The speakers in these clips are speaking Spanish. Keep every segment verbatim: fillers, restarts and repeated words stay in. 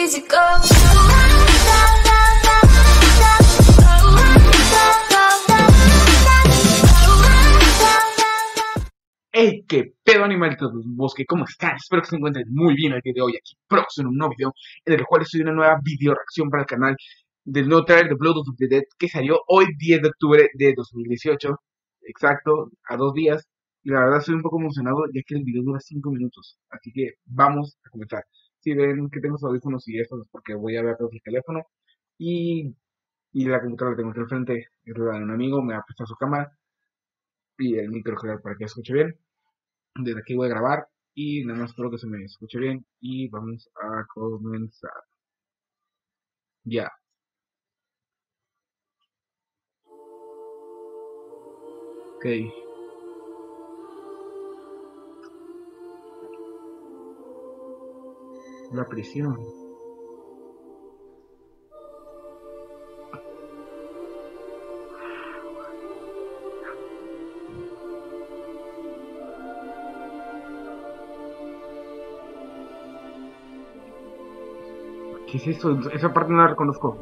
easy go. Hey, qué pedo animalitos del bosque, ¿cómo están? Espero que se encuentren muy bien el día de hoy, aquí próximo en un nuevo video, en el cual estoy en una nueva video reacción para el canal del nuevo trailer de Blood of the Dead, que salió hoy diez de octubre de dos mil dieciocho, exacto, a dos días, y la verdad estoy un poco emocionado, ya que el video dura cinco minutos, así que vamos a comenzar. Si ven que tengo los audífonos y esto es porque voy a ver el teléfono, y, y la computadora la tengo aquí al frente, es la de un amigo, me va a prestar su cámara, y el micro general para que escuche bien. Desde aquí voy a grabar y nada más espero que se me escuche bien y vamos a comenzar. Ya. Ok. La prisión. ¿Qué es eso? Esa parte no la reconozco.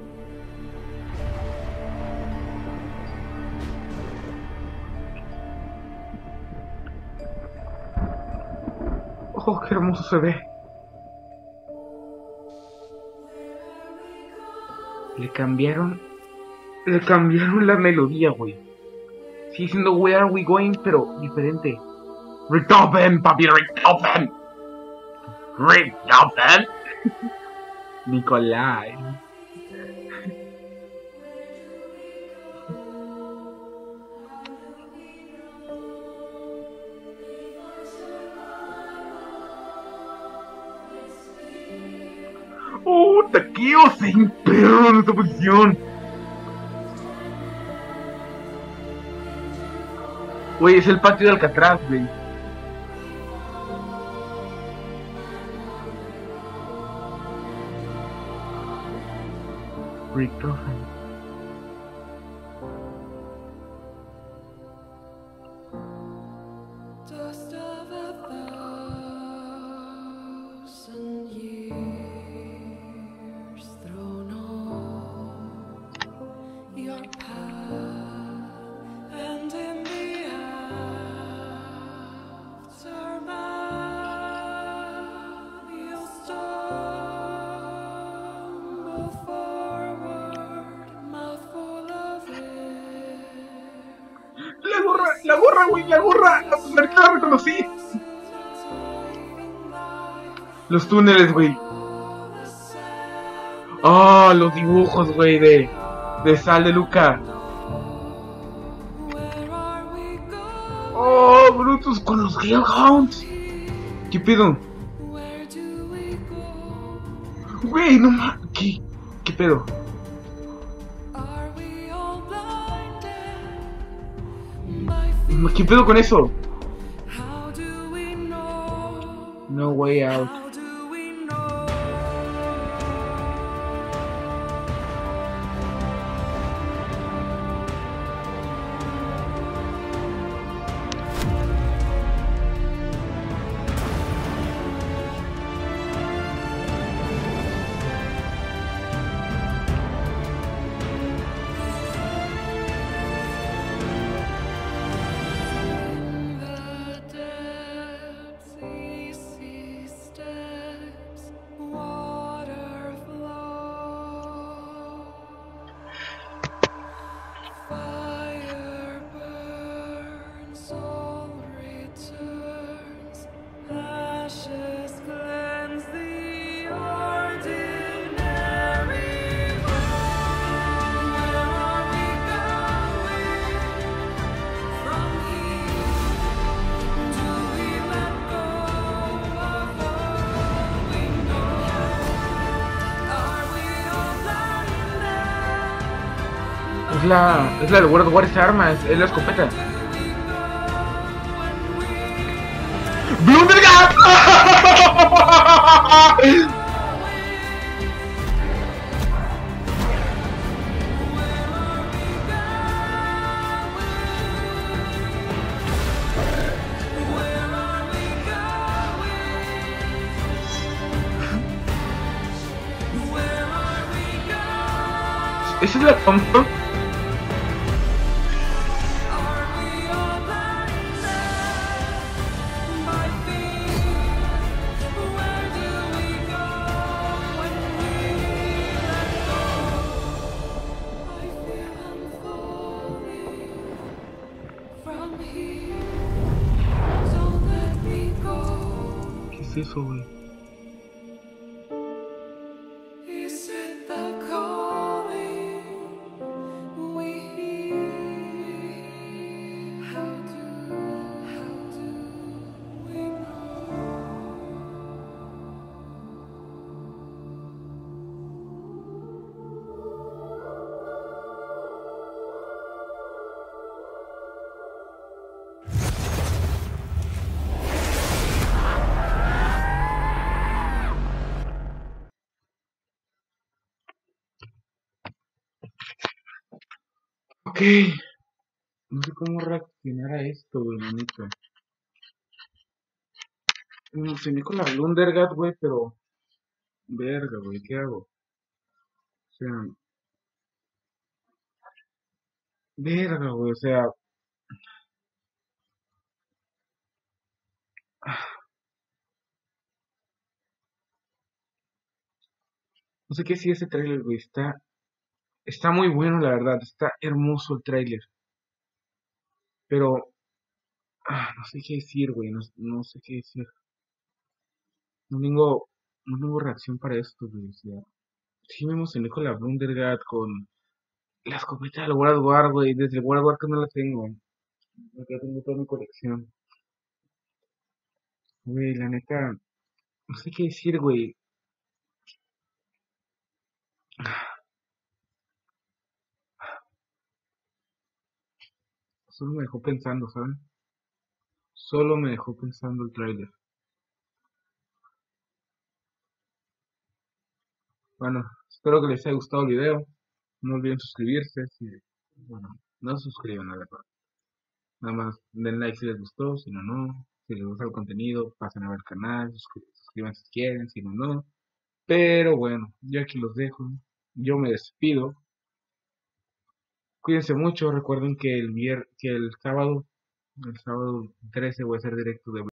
Oh, qué hermoso se ve. Le cambiaron... Le cambiaron la melodía, güey. Sigue siendo Where Are We Going, pero diferente. Richthofen, papi, Richthofen. Richthofen. Nikolai. ¡Oh, taqueo! ¡Se imperó en esta posición! Güey, es el patio de Alcatraz, güey. Richthofen. La gorra, la gorra, güey, la gorra. La primera que la reconocí. Los túneles, güey. Ah, oh, los dibujos, güey, de, de Sal de Luca. Oh, Brutus con los Hellhounds. ¿Qué pedo? Güey, no mames. ¿Qué? ¿Qué pedo? ¿Qué pedo con eso? No Way Out. Es la... es la del World War esa arma, es, es la escopeta. ¡Blundergat! Esa es la Thompson. ¿Qué es eso, güey? Ok. No sé cómo reaccionar a esto, güey, la neta. Me emocioné con la Blundergat, güey, pero... Verga, güey, ¿qué hago? O sea... Verga, güey, o sea... No sé qué si ese trailer, güey, está... Está muy bueno, la verdad, está hermoso el trailer. Pero... ah, no sé qué decir, güey, no, no sé qué decir. No tengo... No tengo reacción para esto, güey, o sea... Sí me emocioné con la Blundergat, con... La escopeta del World War, güey, desde el World War que no la tengo. Acá tengo toda mi colección. Güey, la neta... No sé qué decir, güey. Solo me dejó pensando, ¿saben? Solo me dejó pensando el tráiler. Bueno, espero que les haya gustado el video. No olviden suscribirse. Si, bueno, no se suscriban, la verdad. Nada más den like si les gustó, si no, no. Si les gusta el contenido, pasen a ver el canal, suscri- suscríbanse si quieren, si no, no. Pero bueno, yo aquí los dejo. Yo me despido. Cuídense mucho. Recuerden que el vier que el sábado, el sábado trece voy a hacer directo de